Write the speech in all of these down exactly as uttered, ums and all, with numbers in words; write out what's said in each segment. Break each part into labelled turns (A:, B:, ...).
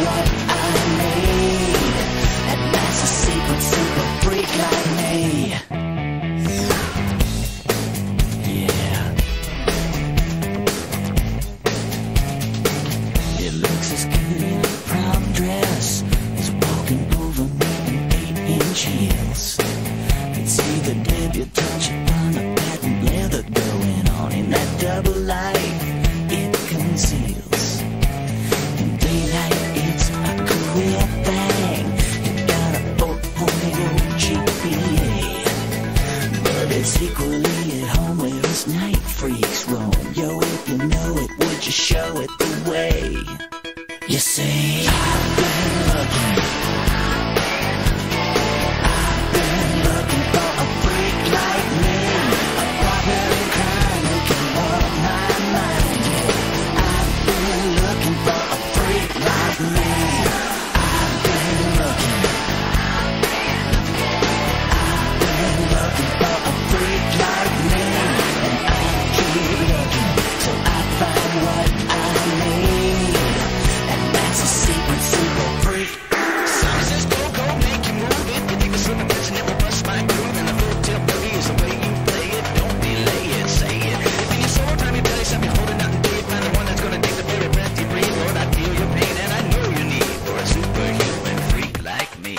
A: what I need, and that's a secret super freak like me. Yeah. It looks as good in a prom dress as walking over me in eight-inch heels. It's either debutante chiffon or patent leather going on in that double life it conceals. In daylight it's a career thing. You gotta vote on the old G P A, but it's equally at home where us night freaks roam. Yo, if you know it, would you show it the way? You see, I've been looking, I've been looking for a freak like me, a properly kind who can warm my mind. I've been looking for a freak like me. I've been looking, I've been looking for a freak like me, and I keep looking till I find what I need. That's a secret super freak. Some says go, go, make you move it. You think it's slipping, but you never bust my groove. And the full tip boogie is the way you play it. Don't delay it, say it. If in your soul, time your belly, stop you holding out the day. Find the one that's gonna take the very breath you breathe. Lord, I feel your pain, and I know your need for a superhuman freak like me.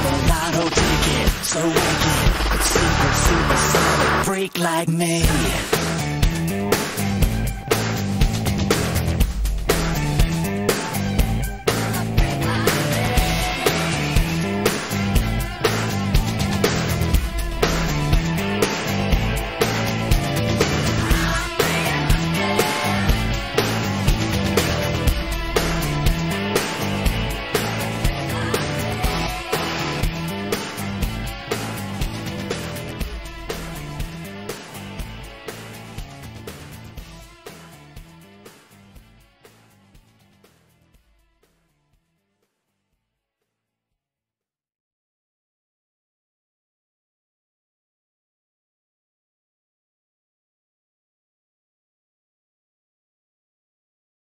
A: So wicked, it's super, super solid freak like me.